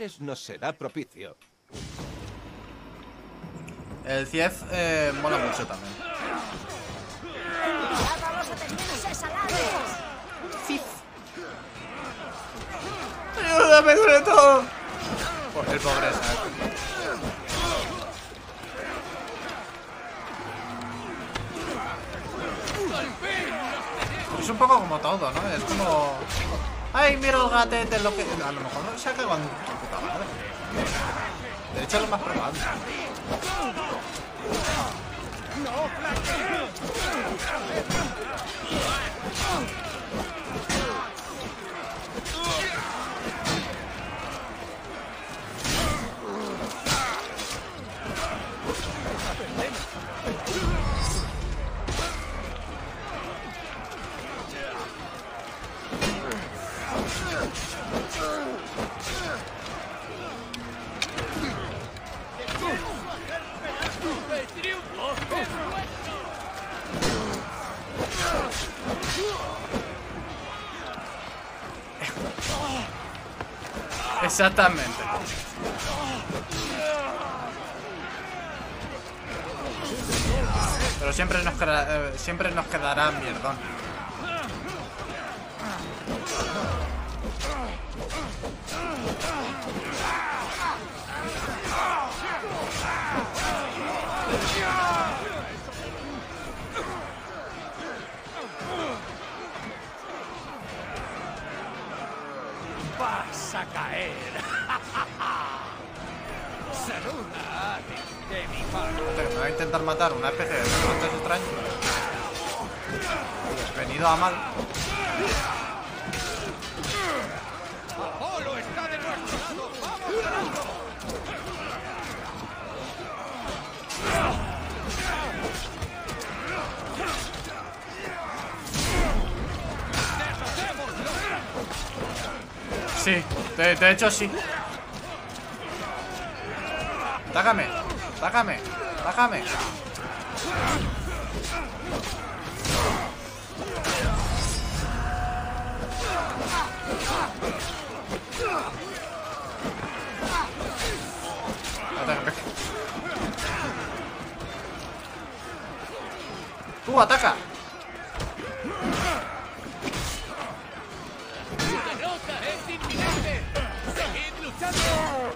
nos será propicio. El Cief mola mucho también. ¡Cuidado a los atenienses alados! Cief. ¡Ayúdame, sobre todo! El pobre Zack. Es un poco como todo, ¿no? Es como... ¡Ay, mira el gatete! Lo que... A lo mejor no se ha cagado en tu puta madre. De hecho, es lo más probable. Exactamente. Pero siempre nos quedará mierdón. Vas a caer. Saluda de mi parte. Me va a intentar matar una especie de montes extraños. Venido a mal. Apolo está de nuestro lado. ¡Vamos ganando! Sí, de hecho sí. Tágame, tágame, tágame. Atácame. Tú ataca. ¡Derrota es inminente! ¡Seguid luchando!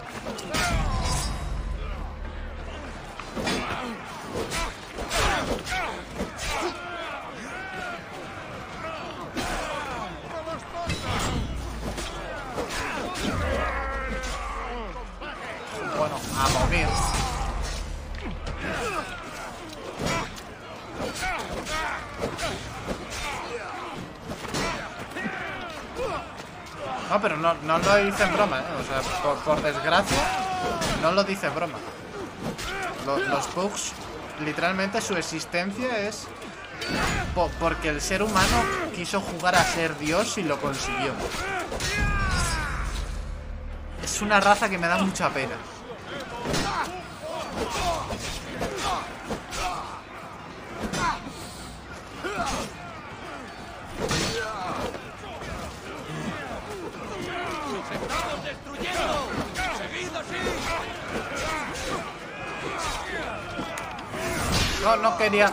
Bueno, a morir. No, pero no lo hice en broma, ¿eh? O sea, por desgracia, no lo dice en broma. Los bugs, literalmente su existencia es porque el ser humano quiso jugar a ser Dios y lo consiguió. Es una raza que me da mucha pena. ¡Estamos destruyendo! ¡Seguid así! No quería.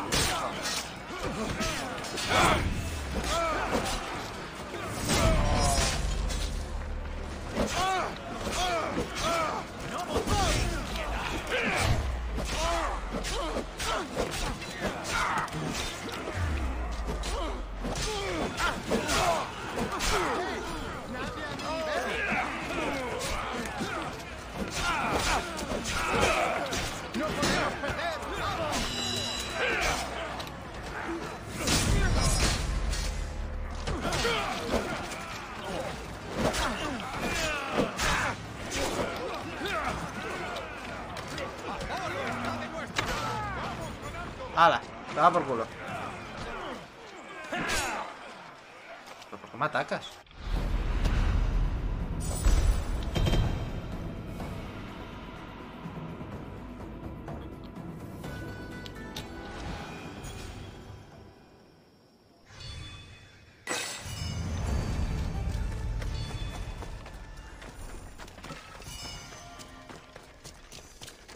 ¡Hala! Te va por culo. ¿Pero por qué me atacas?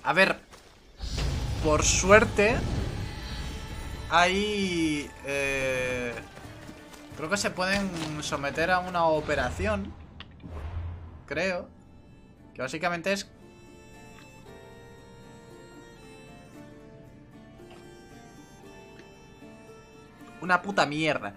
A ver, por suerte hay... creo que se pueden someter a una operación. Creo. Que básicamente es... una puta mierda.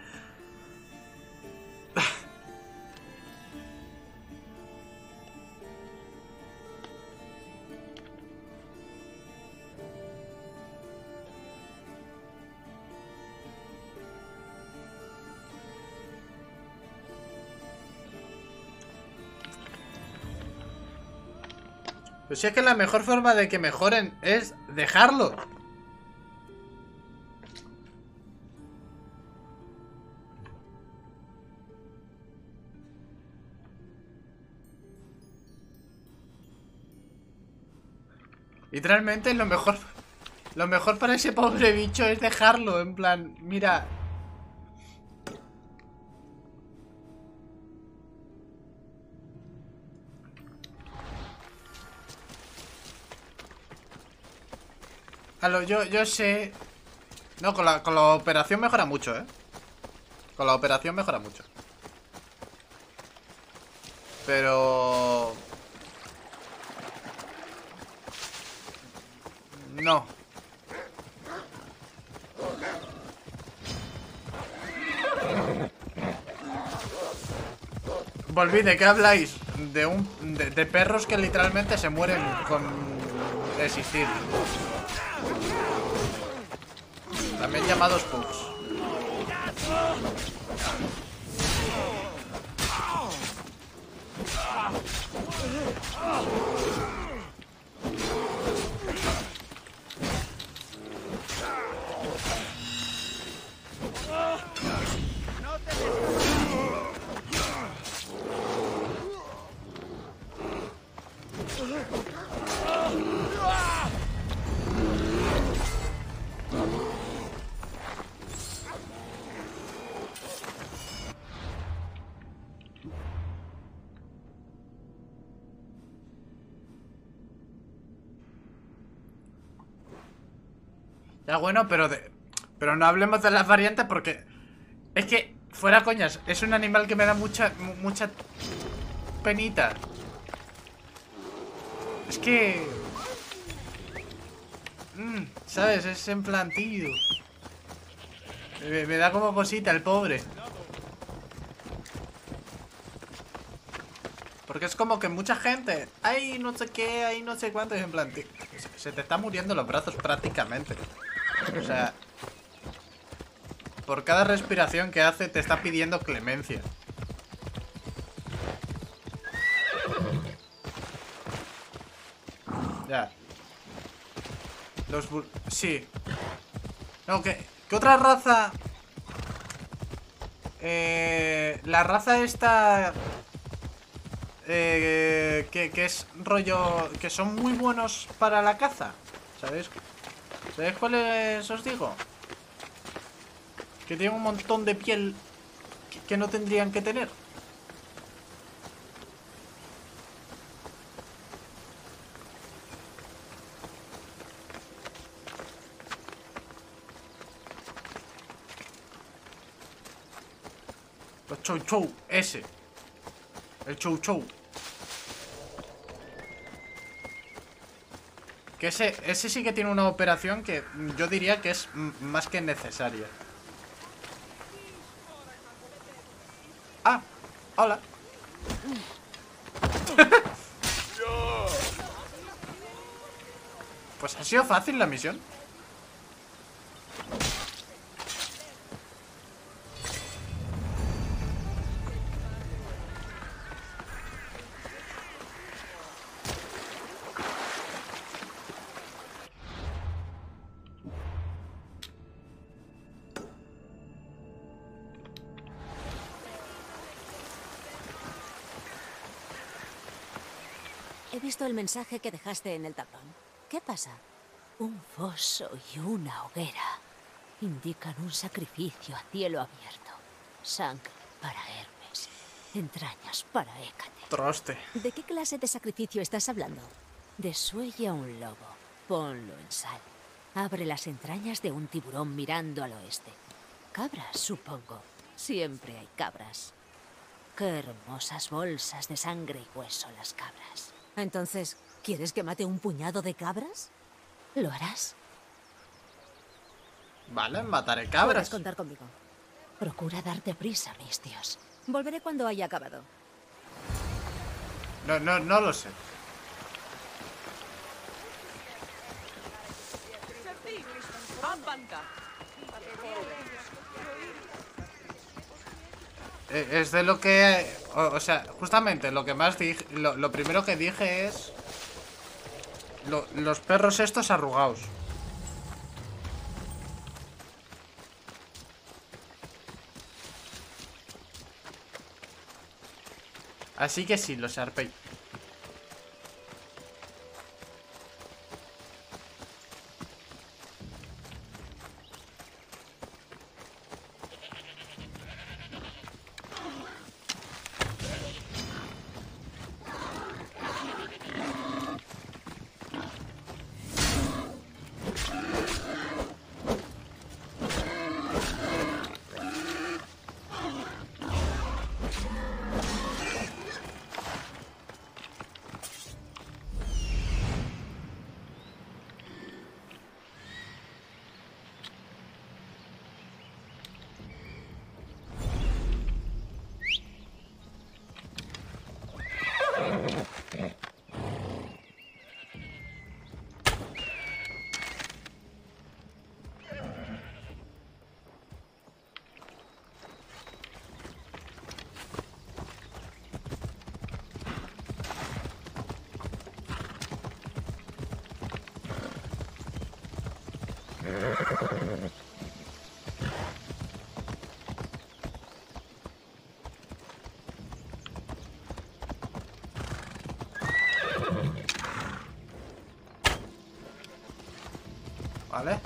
Pues si es que la mejor forma de que mejoren es dejarlo. Literalmente lo mejor para ese pobre bicho es dejarlo. En plan, mira. Yo sé. No, con la operación mejora mucho, ¿eh? Con la operación mejora mucho. Pero... no. Volví, ¿de qué habláis? De perros que literalmente se mueren con existir. También llamados pugs. Ya bueno, pero no hablemos de las variantes porque... es que, fuera coñas, es un animal que me da mucha penita. Es que... ¿sabes? Es en plan, tío. Me da como cosita el pobre. Porque es como que mucha gente... ay, no sé qué, ay, no sé cuánto. Es en plan, tío, se te están muriendo los brazos prácticamente. O sea... por cada respiración que hace te está pidiendo clemencia. Ya. Sí. No, ¿qué otra raza? La raza esta... que es rollo... que son muy buenos para la caza. ¿Sabéis? ¿Sabéis cuáles os digo? Que tienen un montón de piel que no tendrían que tener. Los chow chow, ese. El chow chow. Que ese sí que tiene una operación que yo diría que es más que necesaria. Ah, hola. Pues ha sido fácil la misión. He visto el mensaje que dejaste en el tablón. ¿Qué pasa? Un foso y una hoguera indican un sacrificio a cielo abierto. Sangre para Hermes, entrañas para Hécate. Troste. ¿De qué clase de sacrificio estás hablando? Desuelle a un lobo Ponlo en sal. Abre las entrañas de un tiburón mirando al oeste. Cabras, supongo. Siempre hay cabras. Qué hermosas bolsas de sangre y hueso las cabras. Entonces, ¿quieres que mate un puñado de cabras? ¿Lo harás? Vale, mataré Puedes cabras. contar conmigo. Procura darte prisa, mis tíos. Volveré cuando haya acabado. No lo sé. Es de lo que... O sea, justamente lo que más dije... Lo primero que dije es... los perros estos arrugados. Así que sí, los Sharpei. ¿Vale?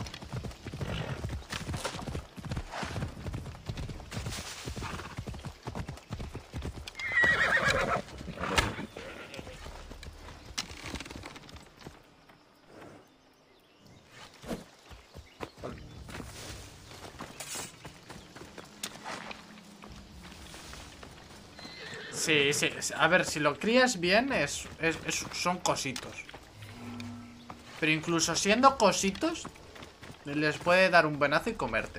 Sí, sí. A ver, si lo crías bien, son cositos. Pero incluso siendo cositos, les puede dar un venazo y comerte.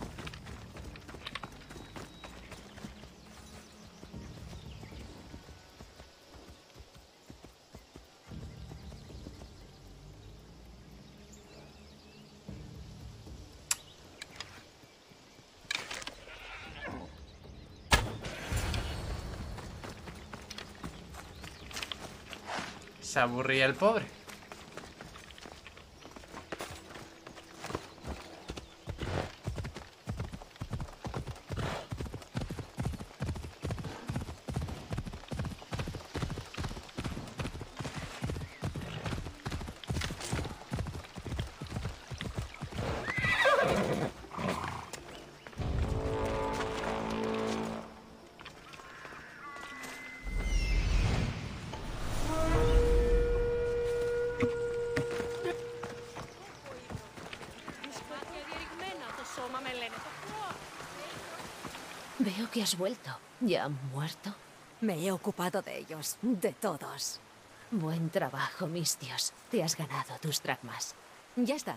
Se aburría el pobre. Veo que has vuelto. ¿Ya han muerto? Me he ocupado de ellos, de todos. Buen trabajo, mis tíos. Te has ganado tus dracmas. Ya está.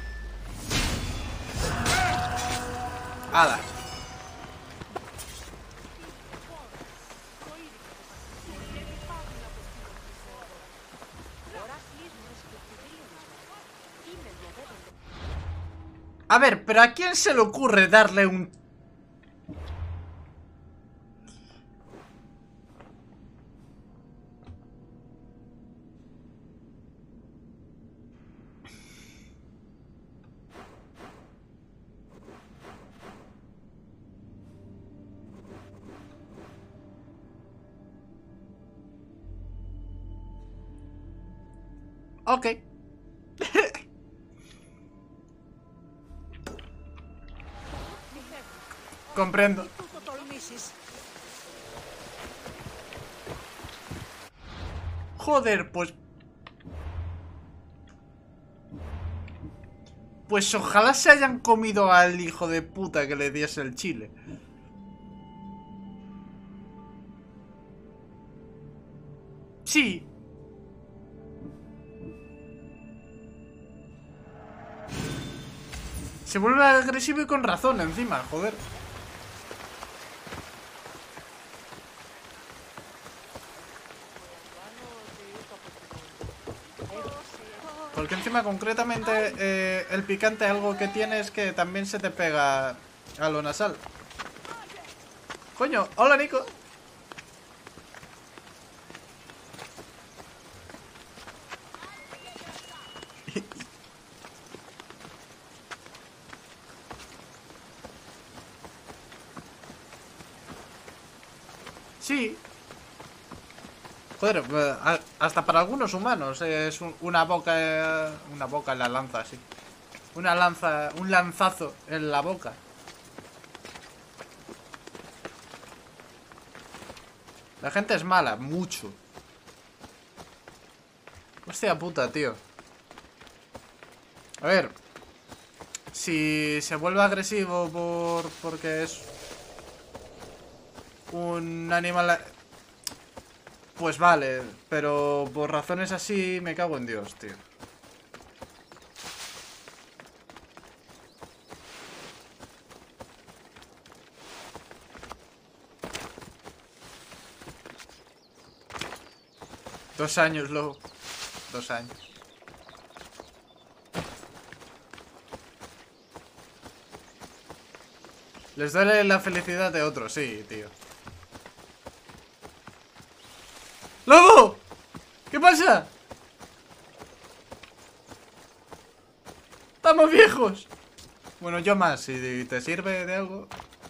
¡Hala! A ver, pero ¿a quién se le ocurre darle un... Ok. Comprendo. Joder, pues... Pues ojalá se hayan comido al hijo de puta que le diese el chile. Sí. Se vuelve agresivo y con razón encima, joder. Porque encima concretamente el picante algo que tiene es que también se te pega a lo nasal. Coño, hola Nico. Sí. Joder, hasta para algunos humanos es una boca en la lanza, sí. Una lanza, un lanzazo en la boca. La gente es mala, mucho. Hostia puta, tío. A ver, si se vuelve agresivo porque es un animal... Pues vale, pero por razones así me cago en Dios, tío. Dos años, lobo. 2 años. Les duele la felicidad de otros, sí, tío. ¡Lobo! ¿Qué pasa? ¡Estamos viejos! Bueno, yo más, si te sirve de algo.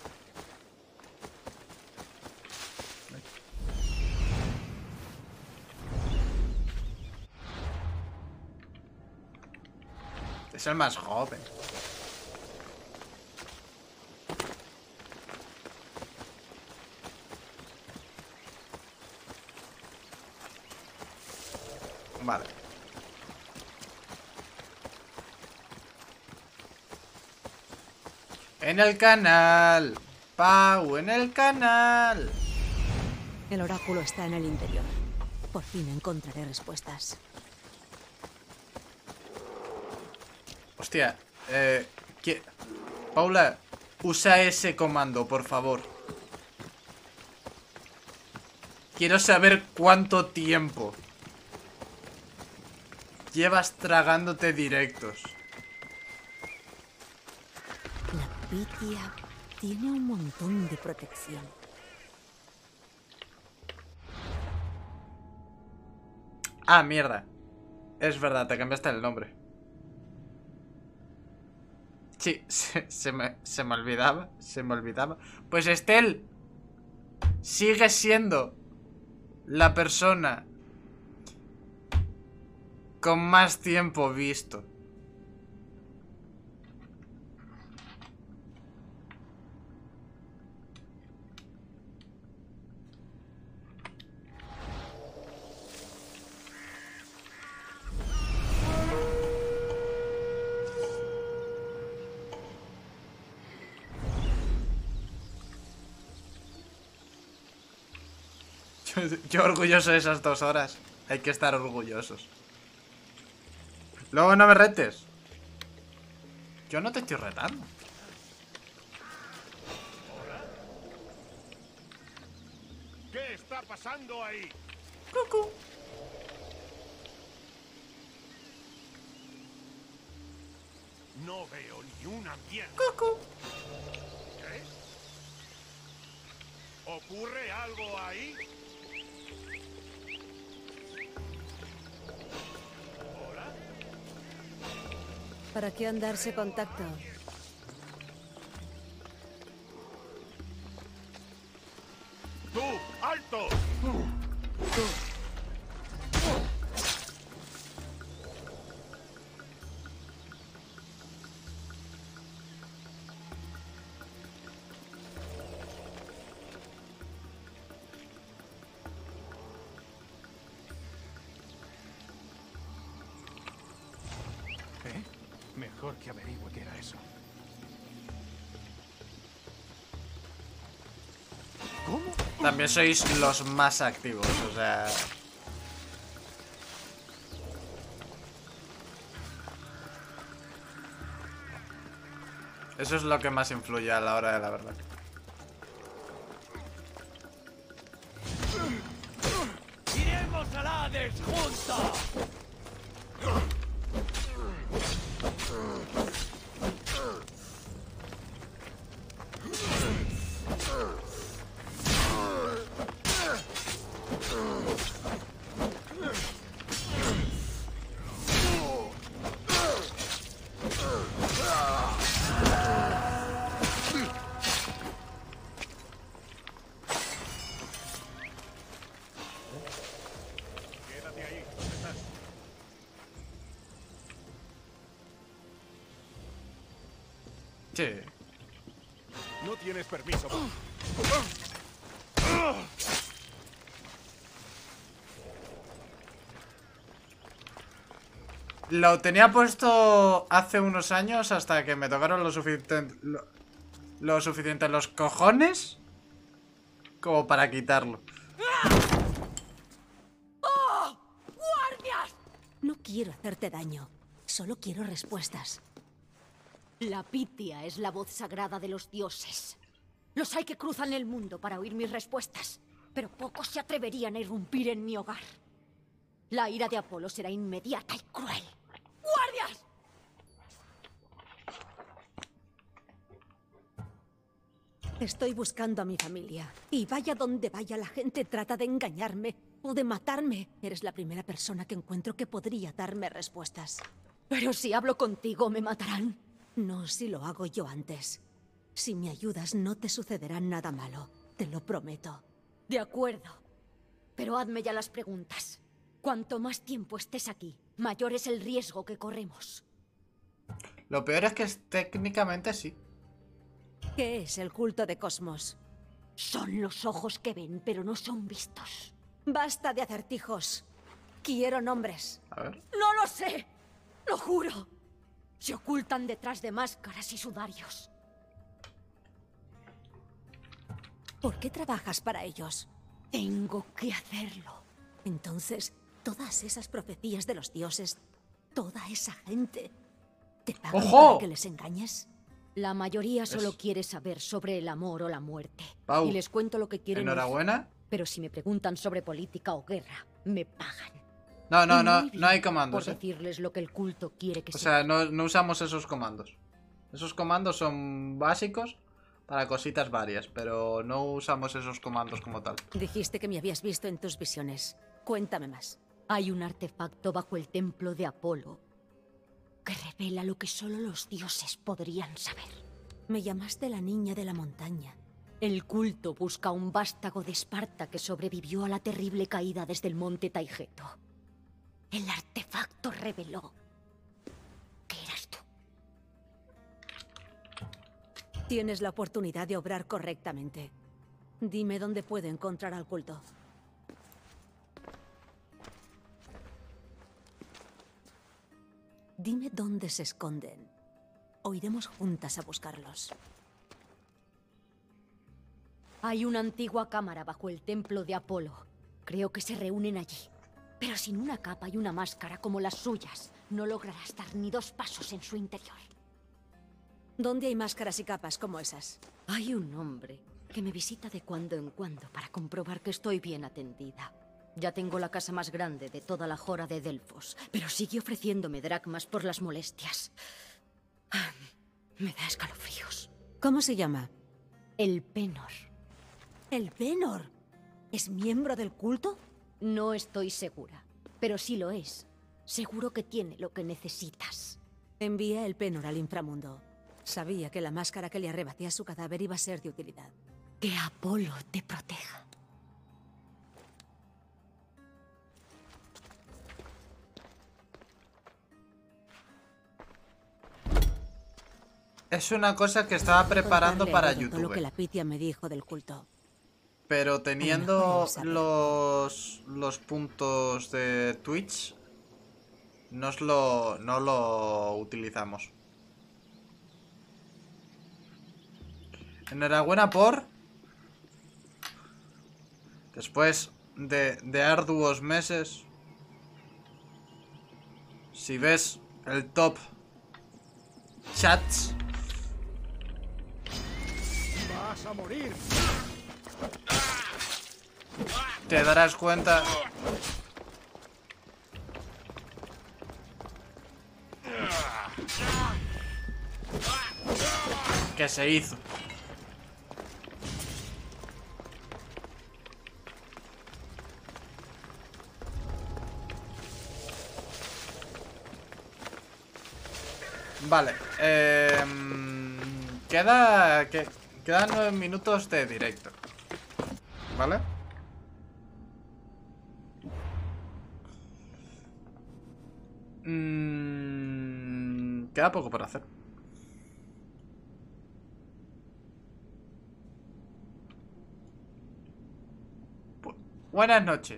Es el más joven. Vale. En el canal. Pau, en el canal. El oráculo está en el interior. Por fin encontraré respuestas. Hostia, Paula, usa ese comando, por favor. Quiero saber cuánto tiempo llevas tragándote directos. La Pitia tiene un montón de protección. Ah, mierda. Es verdad, te cambiaste el nombre. Sí, se me olvidaba. Se me olvidaba. Pues Estel sigue siendo la persona con más tiempo visto. Yo orgulloso de esas 2 horas. Hay que estar orgullosos. Luego no me retes. Yo no te estoy retando. ¿Qué está pasando ahí? Cucú. No veo ni y una mierda. Cucu. ¿Qué? ¿Ocurre algo ahí? ¿Hola? ¿Para qué andarse contacto? ¡Tú! ¡Alto! Mejor que averigüe qué era eso. ¿Cómo? También sois los más activos, o sea... Eso es lo que más influye a la hora de la verdad. ¡Iremos a la Hades juntos! Quédate ahí. ¿Dónde estás? Sí. No tienes permiso. Lo tenía puesto hace unos años hasta que me tocaron lo suficiente los cojones como para quitarlo. ¡Guardias! No quiero hacerte daño. Solo quiero respuestas. La Pitia es la voz sagrada de los dioses. Los hay que cruzan el mundo para oír mis respuestas, pero pocos se atreverían a irrumpir en mi hogar. La ira de Apolo será inmediata y cruel. ¡Guardias! Estoy buscando a mi familia. Y vaya donde vaya, la gente trata de engañarme o de matarme. Eres la primera persona que encuentro que podría darme respuestas. Pero si hablo contigo, ¿me matarán? No, si lo hago yo antes. Si me ayudas, no te sucederá nada malo. Te lo prometo. De acuerdo. Pero hazme ya las preguntas. Cuanto más tiempo estés aquí, mayor es el riesgo que corremos. Lo peor es que técnicamente sí. ¿Qué es el culto de Cosmos? Son los ojos que ven, pero no son vistos. Basta de acertijos. Quiero nombres. A ver. ¡No lo sé! ¡Lo juro! Se ocultan detrás de máscaras y sudarios. ¿Por qué trabajas para ellos? Tengo que hacerlo. Entonces, todas esas profecías de los dioses, toda esa gente, ¿te pagan ¡Ojo! para que les engañes? La mayoría solo quiere saber sobre el amor o la muerte. Pau, y les cuento lo que quieren oír. enhorabuena. Pero si me preguntan sobre política o guerra, me pagan. No, no, Y no, muy bien, no hay comandos, por decirles lo que el culto quiere que O sea. sea, no usamos esos comandos. Esos comandos son básicos para cositas varias, pero no usamos esos comandos como tal. Dijiste que me habías visto en tus visiones. Cuéntame más. Hay un artefacto bajo el templo de Apolo que revela lo que solo los dioses podrían saber. Me llamaste la niña de la montaña. El culto busca un vástago de Esparta que sobrevivió a la terrible caída desde el monte Taigeto. El artefacto reveló que eras tú. Tienes la oportunidad de obrar correctamente. Dime dónde puedo encontrar al culto. Dime dónde se esconden. O iremos juntas a buscarlos. Hay una antigua cámara bajo el templo de Apolo. Creo que se reúnen allí. Pero sin una capa y una máscara como las suyas, no lograrás dar ni 2 pasos en su interior. ¿Dónde hay máscaras y capas como esas? Hay un hombre que me visita de cuando en cuando para comprobar que estoy bien atendida. Ya tengo la casa más grande de toda la Jora de Delfos, pero sigue ofreciéndome dracmas por las molestias. Me da escalofríos. ¿Cómo se llama? El Penor. ¿El Penor? ¿Es miembro del culto? No estoy segura, pero sí lo es. Seguro que tiene lo que necesitas. Envía el Penor al inframundo. Sabía que la máscara que le arrebaté a su cadáver iba a ser de utilidad. Que Apolo te proteja. Es una cosa que estaba preparando Contarle para a Heródoto lo que YouTube. la Pitia me dijo del culto. Pero teniendo sabe. los puntos de Twitch, no lo utilizamos. Enhorabuena por... Después de arduos meses, si ves el top chats, ¡Vas a morir! te darás cuenta que se hizo. Vale, quedan 9 minutos de directo, ¿vale? Queda poco por hacer. Buenas noches.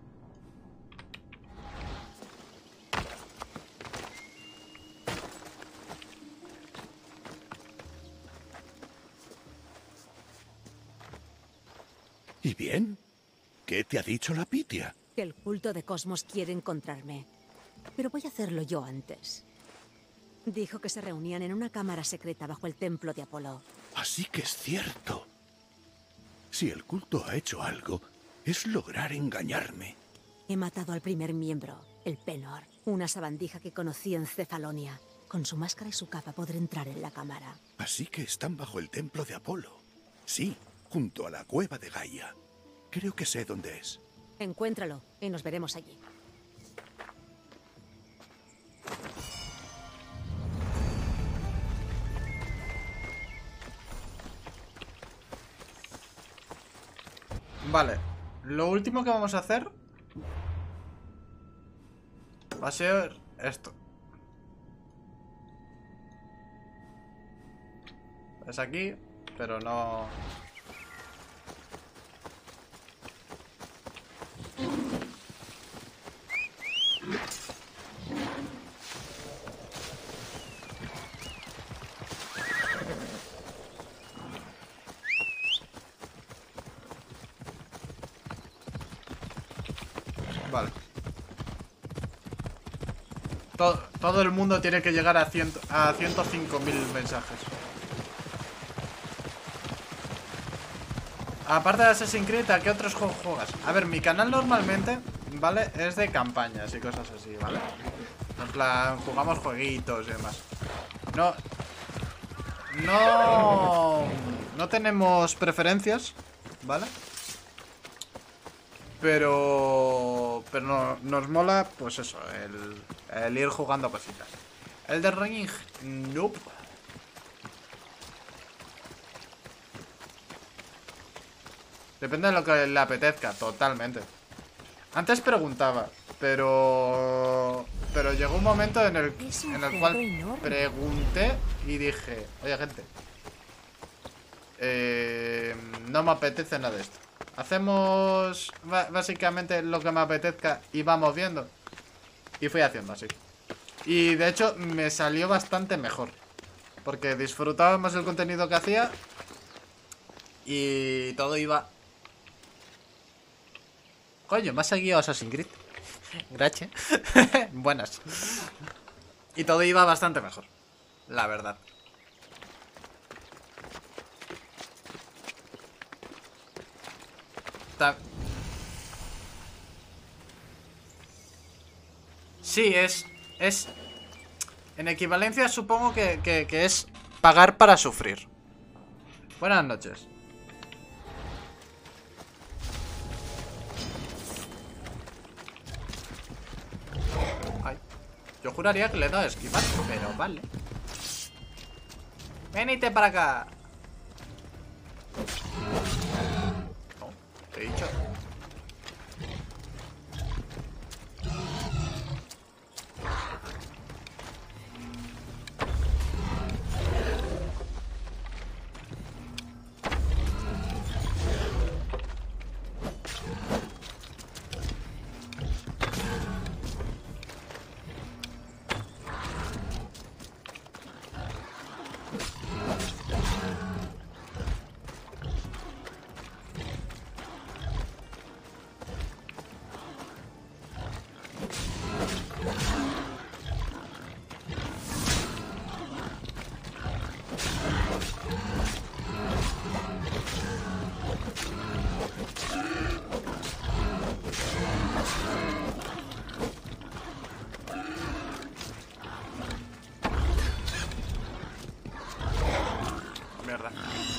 ¿Y bien? ¿Qué te ha dicho la Pitia? Que el culto de Cosmos quiere encontrarme. Pero voy a hacerlo yo antes. Dijo que se reunían en una cámara secreta bajo el templo de Apolo. Así que es cierto. Si el culto ha hecho algo, es lograr engañarme. He matado al primer miembro, el Penor, una sabandija que conocí en Cefalonia. Con su máscara y su capa podré entrar en la cámara. Así que están bajo el templo de Apolo. Sí, junto a la cueva de Gaia. Creo que sé dónde es. Encuéntralo y nos veremos allí. Vale, lo último que vamos a hacer va a ser esto. Es aquí, pero no... Vale. Todo el mundo tiene que llegar a 105.000 mensajes. Aparte de Assassin's Creed, ¿a qué otros juegos juegas? A ver, mi canal normalmente, ¿vale? Es de campañas y cosas así, ¿vale? En plan, jugamos jueguitos y demás. No tenemos preferencias, ¿vale? Pero nos mola, pues eso, el ir jugando cositas. El de Ring, nope. Depende de lo que le apetezca, totalmente. Antes preguntaba, pero llegó un momento en el cual pregunté y dije, oye gente, no me apetece nada de esto. Hacemos básicamente lo que me apetezca y vamos viendo. Y fui haciendo así. Y de hecho me salió bastante mejor, porque disfrutaba más el contenido que hacía y todo iba... Coño, me ha seguido Assassin's Creed. Gracias. Buenas. Y todo iba bastante mejor, la verdad. Sí, es... En equivalencia supongo que es pagar para sufrir. Buenas noches. Ay, yo juraría que le he dado a esquivar, pero vale. Venite para acá. No, te he dicho. Mierda.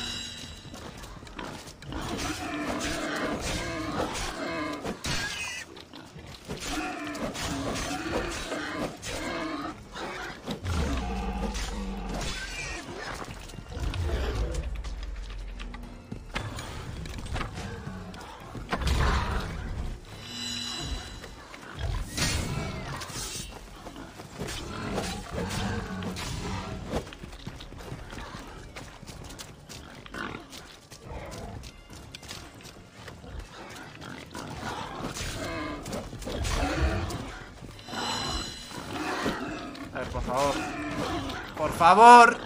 A ver, por favor. Por favor.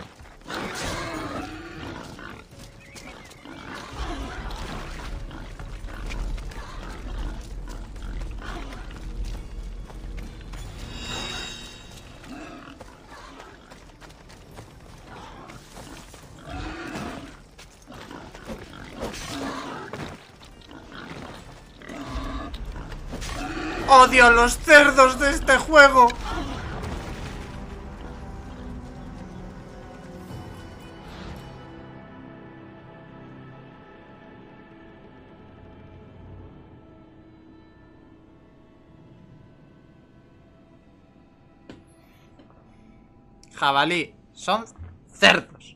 Odio los cerdos de este juego. Jabalí, son cerdos.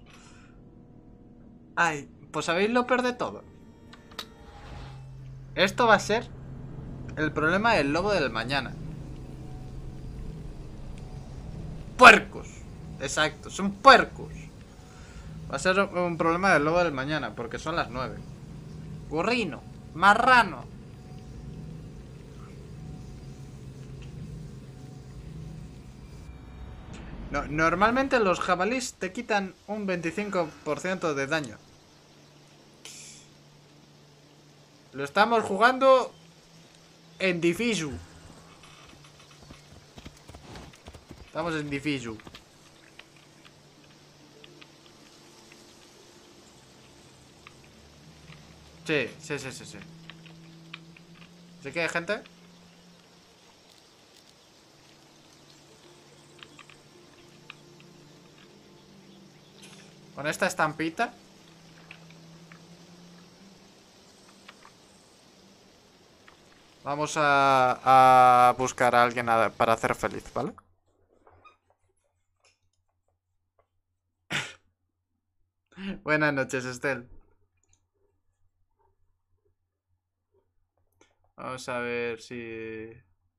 Ay, pues sabéis lo peor de todo. Esto va a ser el problema del lobo del mañana. Puercos. Exacto, son puercos. Va a ser un problema del lobo del mañana, porque son las 9. Gorrino, marrano. No, normalmente los jabalís te quitan un 25% de daño. Lo estamos jugando en difícil. Estamos en difícil. Sí. ¿Sí que hay gente? Con esta estampita. Vamos a buscar a alguien para hacer feliz, ¿vale? Buenas noches, Estel. Vamos a ver si...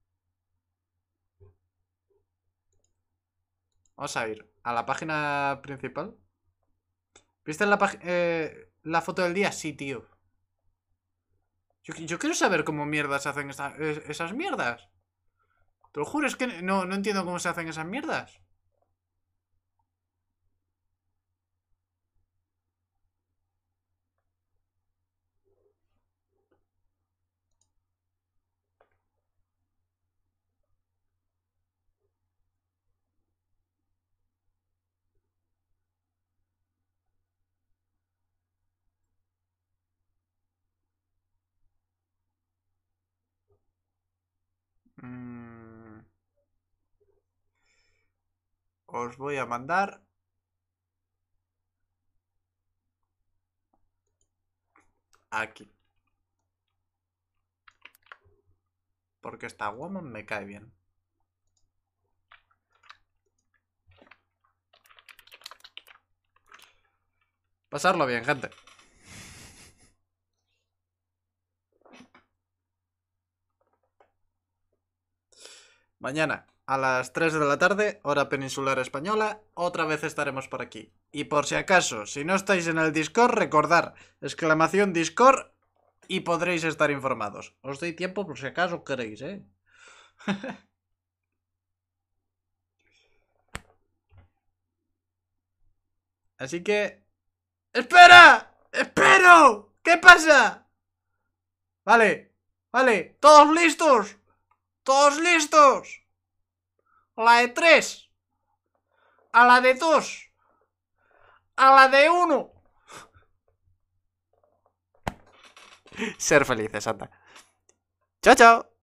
Vamos a ir a la página principal. ¿Viste la foto del día? Sí, tío. Yo quiero saber cómo mierdas se hacen esas mierdas. Te lo juro, es que no entiendo cómo se hacen esas mierdas. Os voy a mandar aquí. Porque esta woman me cae bien. Pasarlo bien, gente. Mañana a las 3 de la tarde, hora peninsular española, otra vez estaremos por aquí. Y por si acaso, si no estáis en el Discord, recordad, exclamación Discord y podréis estar informados. Os doy tiempo por si acaso queréis, ¿eh? Así que... ¡Espera! ¡Espero! ¿Qué pasa? Vale, vale, ¿todos listos? ¡Todos listos! A la de 3. A la de 2. A la de 1. Ser felices, anda. Chao, chao.